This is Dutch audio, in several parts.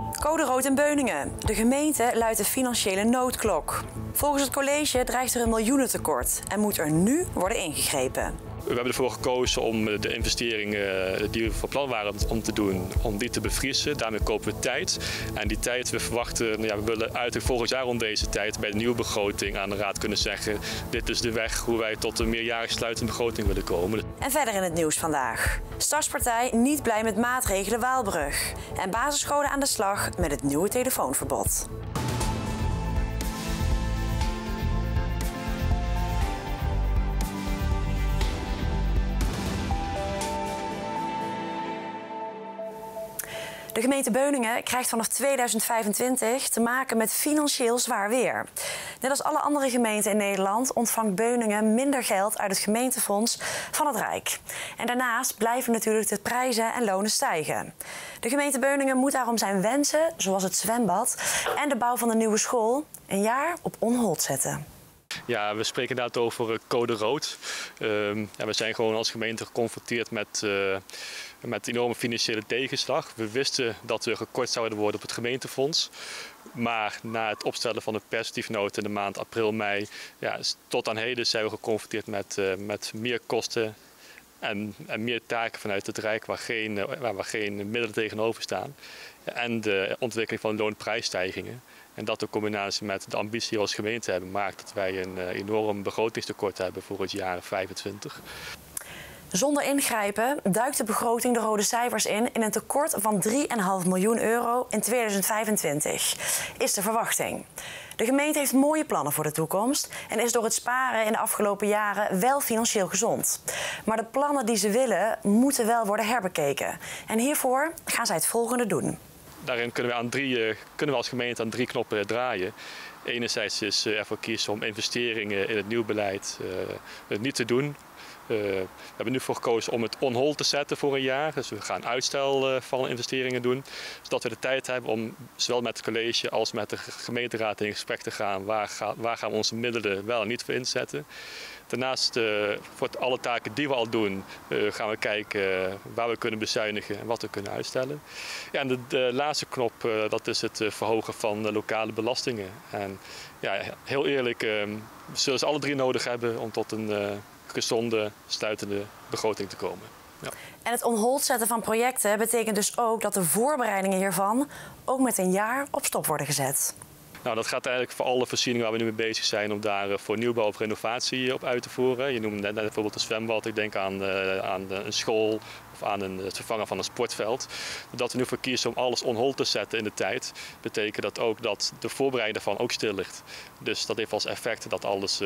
Code rood in Beuningen. De gemeente luidt de financiële noodklok. Volgens het college dreigt er een miljoenentekort en moet er nu worden ingegrepen. We hebben ervoor gekozen om de investeringen die we van plan waren om te doen, om die te bevriezen. Daarmee kopen we tijd. En die tijd, we verwachten, we willen uiterlijk volgend jaar rond deze tijd bij de nieuwe begroting aan de raad kunnen zeggen: dit is de weg hoe wij tot een meerjarig sluitende begroting willen komen. En verder in het nieuws vandaag. Stadspartij niet blij met maatregelen Waalbrug. En basisscholen aan de slag met het nieuwe telefoonverbod. De gemeente Beuningen krijgt vanaf 2025 te maken met financieel zwaar weer. Net als alle andere gemeenten in Nederland ontvangt Beuningen minder geld uit het gemeentefonds van het Rijk. En daarnaast blijven natuurlijk de prijzen en lonen stijgen. De gemeente Beuningen moet daarom zijn wensen, zoals het zwembad en de bouw van de nieuwe school, een jaar op on-hold zetten. Ja, we spreken inderdaad over code rood. We zijn gewoon als gemeente geconfronteerd met enorme financiële tegenslag. We wisten dat we gekort zouden worden op het gemeentefonds. Maar na het opstellen van de perspectiefnota in de maand april, mei, tot aan heden zijn we geconfronteerd met meer kosten en meer taken vanuit het Rijk waar geen middelen tegenover staan. En de ontwikkeling van loonprijsstijgingen. En dat in combinatie met de ambitie die we als gemeente hebben, maakt dat wij een enorm begrotingstekort hebben voor het jaar 2025. Zonder ingrijpen duikt de begroting de rode cijfers in een tekort van €3,5 miljoen in 2025, is de verwachting. De gemeente heeft mooie plannen voor de toekomst en is door het sparen in de afgelopen jaren wel financieel gezond. Maar de plannen die ze willen, moeten wel worden herbekeken. En hiervoor gaan zij het volgende doen. Daarin kunnen we als gemeente aan 3 knoppen draaien. Enerzijds is ervoor kiezen om investeringen in het nieuw beleid niet te doen. We hebben nu voor gekozen om het on hold te zetten voor een jaar. Dus we gaan uitstel van investeringen doen. Zodat we de tijd hebben om zowel met het college als met de gemeenteraad in gesprek te gaan. Waar gaan we onze middelen wel en niet voor inzetten. Daarnaast, voor alle taken die we al doen, gaan we kijken waar we kunnen bezuinigen en wat we kunnen uitstellen. Ja, en de laatste knop, dat is het verhogen van de lokale belastingen. En ja, heel eerlijk, we zullen ze alle 3 nodig hebben om tot een gezonde, sluitende begroting te komen. Ja. En het on-hold zetten van projecten betekent dus ook dat de voorbereidingen hiervan ook met een jaar op stop worden gezet. Nou, dat gaat eigenlijk voor alle voorzieningen waar we nu mee bezig zijn om daar voor nieuwbouw of renovatie op uit te voeren. Je noemde net bijvoorbeeld een zwembad, ik denk aan een school of aan het vervangen van een sportveld. Dat we nu voor kiezen om alles on hold te zetten in de tijd, betekent dat ook dat de voorbereiding daarvan ook stil ligt. Dus dat heeft als effect dat alles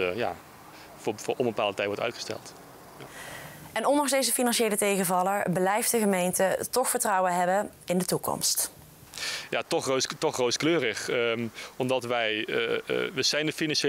voor onbepaalde tijd wordt uitgesteld. Ja. En ondanks deze financiële tegenvaller blijft de gemeente toch vertrouwen hebben in de toekomst. Ja, toch rooskleurig. Omdat we zijn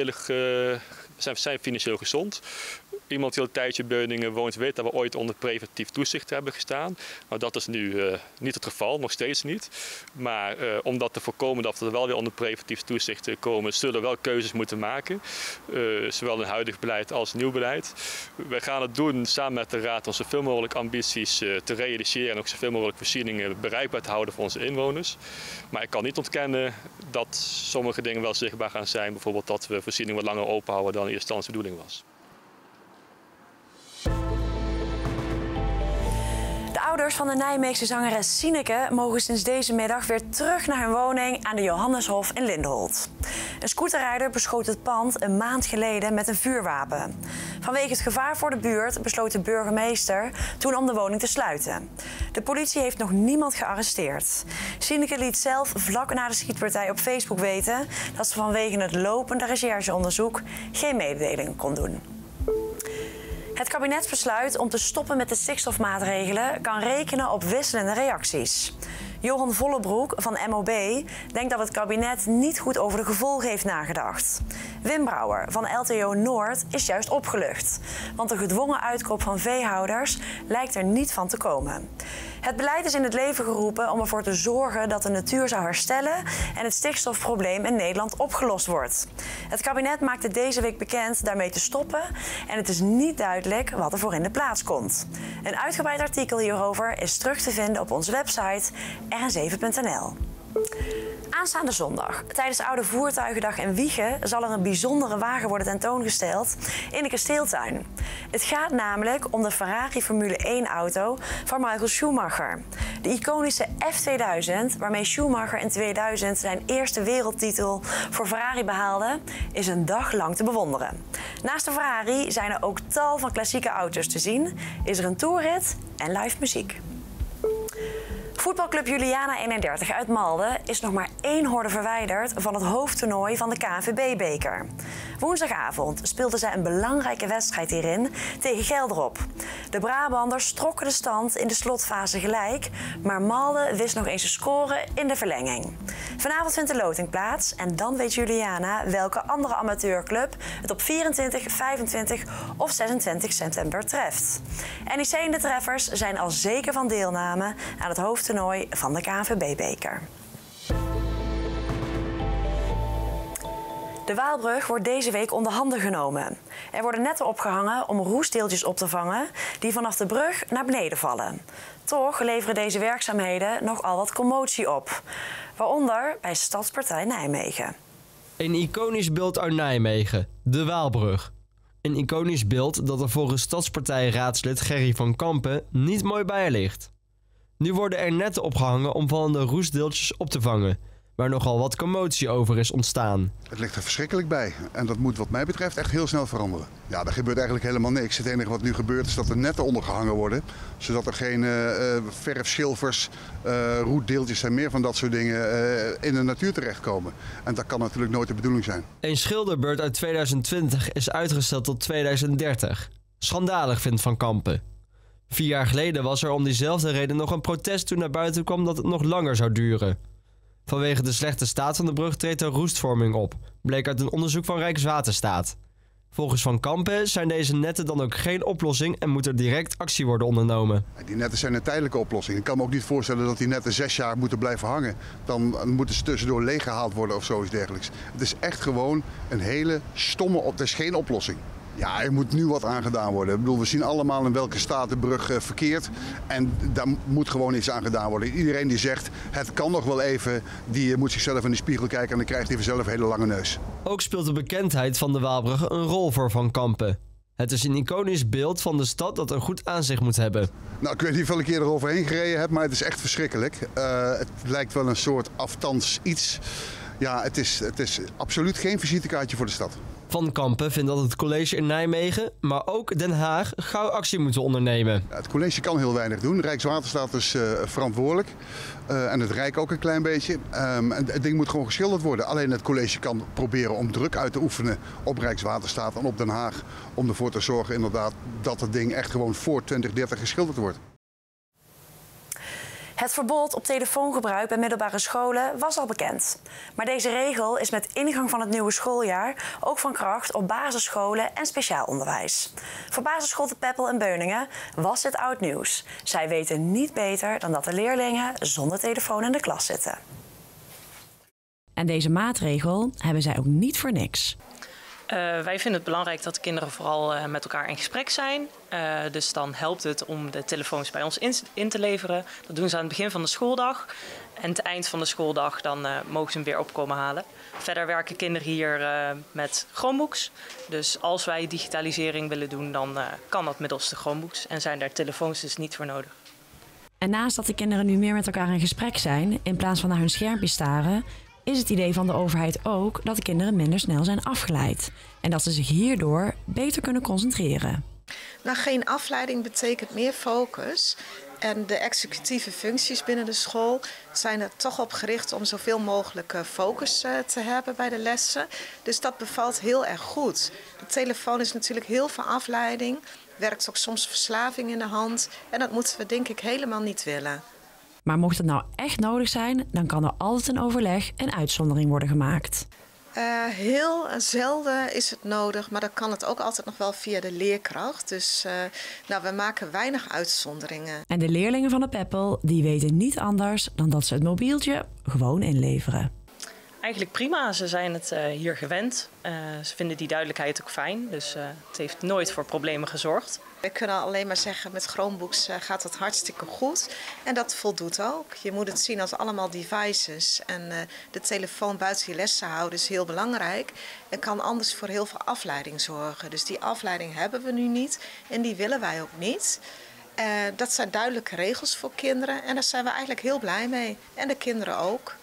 financieel gezond. Iemand die al een tijdje in Beuningen woont weet dat we ooit onder preventief toezicht hebben gestaan. Nou, dat is nu niet het geval, nog steeds niet. Maar om dat te voorkomen dat we wel weer onder preventief toezicht komen, zullen we wel keuzes moeten maken. Zowel in huidig beleid als nieuw beleid. We gaan het doen samen met de Raad om zoveel mogelijk ambities te realiseren en ook zoveel mogelijk voorzieningen bereikbaar te houden voor onze inwoners. Maar ik kan niet ontkennen dat sommige dingen wel zichtbaar gaan zijn. Bijvoorbeeld dat we voorzieningen wat langer open houden dan in eerste instantie de bedoeling was. De ouders van de Nijmeegse zangeres Sineke mogen sinds deze middag weer terug naar hun woning aan de Johanneshof in Lindenholt. Een scooterrijder beschoot het pand een maand geleden met een vuurwapen. Vanwege het gevaar voor de buurt besloot de burgemeester toen om de woning te sluiten. De politie heeft nog niemand gearresteerd. Sineke liet zelf vlak na de schietpartij op Facebook weten dat ze vanwege het lopende rechercheonderzoek geen mededeling kon doen. Het kabinetsbesluit om te stoppen met de stikstofmaatregelen kan rekenen op wisselende reacties. Johan Vollebroek van MOB denkt dat het kabinet niet goed over de gevolgen heeft nagedacht. Wim Brouwer van LTO Noord is juist opgelucht, want de gedwongen uitkoop van veehouders lijkt er niet van te komen. Het beleid is in het leven geroepen om ervoor te zorgen dat de natuur zou herstellen en het stikstofprobleem in Nederland opgelost wordt. Het kabinet maakte deze week bekend daarmee te stoppen en het is niet duidelijk wat er voor in de plaats komt. Een uitgebreid artikel hierover is terug te vinden op onze website rn7.nl. Aanstaande zondag, tijdens Oude Voertuigendag in Wijchen, zal er een bijzondere wagen worden tentoongesteld in de kasteeltuin. Het gaat namelijk om de Ferrari Formule 1-auto van Michael Schumacher. De iconische F2000, waarmee Schumacher in 2000 zijn eerste wereldtitel voor Ferrari behaalde, is een dag lang te bewonderen. Naast de Ferrari zijn er ook tal van klassieke auto's te zien, is er een toerrit en live muziek. Voetbalclub Juliana 31 uit Malden is nog maar 1 horde verwijderd van het hoofdtoernooi van de KNVB-beker. Woensdagavond speelden zij een belangrijke wedstrijd hierin tegen Gelderop. De Brabanders trokken de stand in de slotfase gelijk, maar Malden wist nog eens te scoren in de verlenging. Vanavond vindt de loting plaats en dan weet Juliana welke andere amateurclub het op 24, 25 of 26 september treft. NEC en de treffers zijn al zeker van deelname aan het hoofdtoernooi van de KNVB-beker. De Waalbrug wordt deze week onder handen genomen. Er worden netten opgehangen om roestdeeltjes op te vangen die vanaf de brug naar beneden vallen. Toch leveren deze werkzaamheden nogal wat commotie op. Waaronder bij Stadspartij Nijmegen. Een iconisch beeld uit Nijmegen, de Waalbrug. Een iconisch beeld dat er volgens Stadspartij-raadslid Gerry van Kampen niet mooi bij ligt. Nu worden er netten opgehangen om vallende roestdeeltjes op te vangen, waar nogal wat commotie over is ontstaan. Het ligt er verschrikkelijk bij en dat moet wat mij betreft echt heel snel veranderen. Ja, er gebeurt eigenlijk helemaal niks. Het enige wat nu gebeurt is dat er netten ondergehangen worden, zodat er geen verfschilfers, roetdeeltjes en meer van dat soort dingen in de natuur terechtkomen. En dat kan natuurlijk nooit de bedoeling zijn. Een schilderbeurt uit 2020 is uitgesteld tot 2030. Schandalig, vindt Van Kampen. 4 jaar geleden was er om diezelfde reden nog een protest toen naar buiten kwam dat het nog langer zou duren. Vanwege de slechte staat van de brug treedt er roestvorming op, bleek uit een onderzoek van Rijkswaterstaat. Volgens Van Kampen zijn deze netten dan ook geen oplossing en moet er direct actie worden ondernomen. Die netten zijn een tijdelijke oplossing. Ik kan me ook niet voorstellen dat die netten 6 jaar moeten blijven hangen. Dan moeten ze tussendoor leeggehaald worden of zoiets dergelijks. Het is echt gewoon een hele stomme het is geen oplossing. Ja, er moet nu wat aan gedaan worden. Ik bedoel, we zien allemaal in welke staat de brug verkeert. En daar moet gewoon iets aan gedaan worden. Iedereen die zegt, het kan nog wel even, die moet zichzelf in de spiegel kijken en dan krijgt hij vanzelf een hele lange neus. Ook speelt de bekendheid van de Waalbrug een rol voor Van Kampen. Het is een iconisch beeld van de stad dat een goed aanzicht moet hebben. Nou, ik weet niet hoeveel keer eroverheen gereden heb, maar het is echt verschrikkelijk. Het lijkt wel een soort aftans iets. Ja, het is absoluut geen visitekaartje voor de stad. Van Kampen vindt dat het college in Nijmegen, maar ook Den Haag, gauw actie moeten ondernemen. Het college kan heel weinig doen. Rijkswaterstaat is verantwoordelijk. En het Rijk ook een klein beetje. Het ding moet gewoon geschilderd worden. Alleen het college kan proberen om druk uit te oefenen op Rijkswaterstaat en op Den Haag. Om ervoor te zorgen inderdaad dat het ding echt gewoon voor 2030 geschilderd wordt. Het verbod op telefoongebruik bij middelbare scholen was al bekend. Maar deze regel is met ingang van het nieuwe schooljaar ook van kracht op basisscholen en speciaal onderwijs. Voor basisschool De Peppel in Beuningen was dit oud nieuws. Zij weten niet beter dan dat de leerlingen zonder telefoon in de klas zitten. En deze maatregel hebben zij ook niet voor niks. Wij vinden het belangrijk dat de kinderen vooral met elkaar in gesprek zijn. Dus dan helpt het om de telefoons bij ons in te leveren. Dat doen ze aan het begin van de schooldag. En het eind van de schooldag dan mogen ze hem weer opkomen halen. Verder werken kinderen hier met Chromebooks. Dus als wij digitalisering willen doen, dan kan dat middels de Chromebooks. En zijn daar telefoons dus niet voor nodig. En naast dat de kinderen nu meer met elkaar in gesprek zijn, in plaats van naar hun schermpje staren, is het idee van de overheid ook dat de kinderen minder snel zijn afgeleid. En dat ze zich hierdoor beter kunnen concentreren. Nou, geen afleiding betekent meer focus. En de executieve functies binnen de school zijn er toch op gericht om zoveel mogelijk focus te hebben bij de lessen. Dus dat bevalt heel erg goed. De telefoon is natuurlijk heel veel afleiding. Werkt ook soms verslaving in de hand. En dat moeten we denk ik helemaal niet willen. Maar mocht het nou echt nodig zijn, dan kan er altijd een overleg en uitzondering worden gemaakt. Heel zelden is het nodig, maar dan kan het ook altijd nog wel via de leerkracht. Dus we maken weinig uitzonderingen. En de leerlingen van de Peppel die weten niet anders dan dat ze het mobieltje gewoon inleveren. Eigenlijk prima, ze zijn het hier gewend. Ze vinden die duidelijkheid ook fijn, dus het heeft nooit voor problemen gezorgd. We kunnen alleen maar zeggen, met Chromebooks gaat het hartstikke goed. En dat voldoet ook. Je moet het zien als allemaal devices. En de telefoon buiten je lessen houden is heel belangrijk. En kan anders voor heel veel afleiding zorgen. Dus die afleiding hebben we nu niet. En die willen wij ook niet. Dat zijn duidelijke regels voor kinderen. En daar zijn we eigenlijk heel blij mee. En de kinderen ook.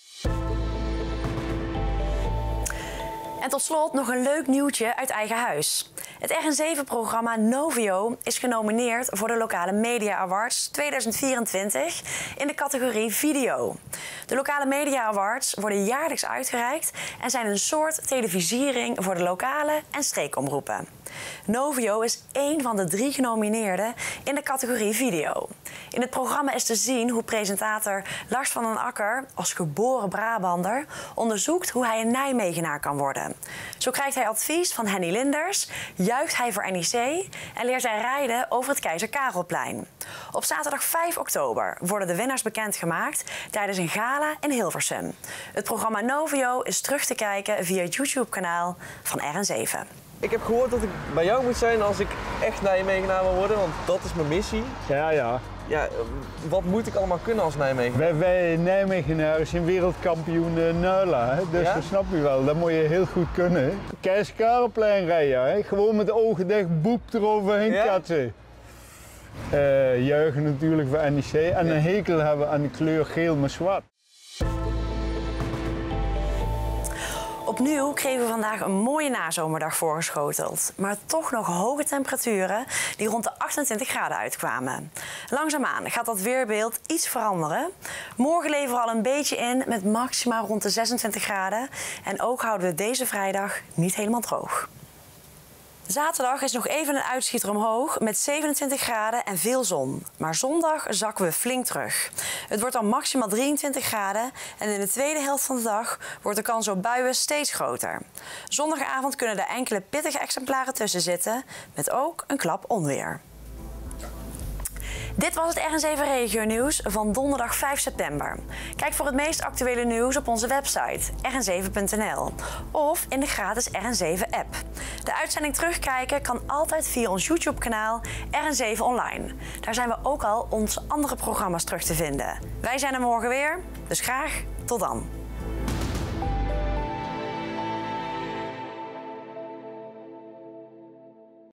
En tot slot nog een leuk nieuwtje uit eigen huis. Het RN7-programma Novio is genomineerd voor de Lokale Media Awards 2024 in de categorie video. De Lokale Media Awards worden jaarlijks uitgereikt en zijn een soort televisiering voor de lokale en streekomroepen. Novio is één van de 3 genomineerden in de categorie video. In het programma is te zien hoe presentator Lars van den Akker als geboren Brabander onderzoekt hoe hij een Nijmegenaar kan worden. Zo krijgt hij advies van Henny Linders, juicht hij voor NEC en leert hij rijden over het Keizer Karelplein. Op zaterdag 5 oktober worden de winnaars bekendgemaakt tijdens een gala in Hilversum. Het programma Novio is terug te kijken via het YouTube-kanaal van RN7. Ik heb gehoord dat ik bij jou moet zijn als ik echt Nijmegenaar wil worden, want dat is mijn missie. Ja. Ja, wat moet ik allemaal kunnen als Nijmegenaar? Wij Nijmegenaren zijn wereldkampioen Nuila, hè? Dus ja? Dat snap je wel, dat moet je heel goed kunnen. Keizer Karelplein rijden, hè? Gewoon met de ogen dicht, boep eroverheen katsen. Juichen natuurlijk voor NEC en een hekel hebben aan de kleur geel met zwart. Opnieuw kregen we vandaag een mooie nazomerdag voorgeschoteld. Maar toch nog hoge temperaturen die rond de 28 graden uitkwamen. Langzaamaan gaat dat weerbeeld iets veranderen. Morgen leveren we al een beetje in met maxima rond de 26 graden. En ook houden we deze vrijdag niet helemaal droog. Zaterdag is nog even een uitschieter omhoog met 27 graden en veel zon. Maar zondag zakken we flink terug. Het wordt dan maximaal 23 graden en in de tweede helft van de dag wordt de kans op buien steeds groter. Zondagavond kunnen er enkele pittige exemplaren tussen zitten, met ook een klap onweer. Dit was het RN7 Regio Nieuws van donderdag 5 september. Kijk voor het meest actuele nieuws op onze website rn7.nl of in de gratis RN7-app. De uitzending terugkijken kan altijd via ons YouTube-kanaal RN7 Online. Daar zijn we ook al onze andere programma's terug te vinden. Wij zijn er morgen weer, dus graag tot dan.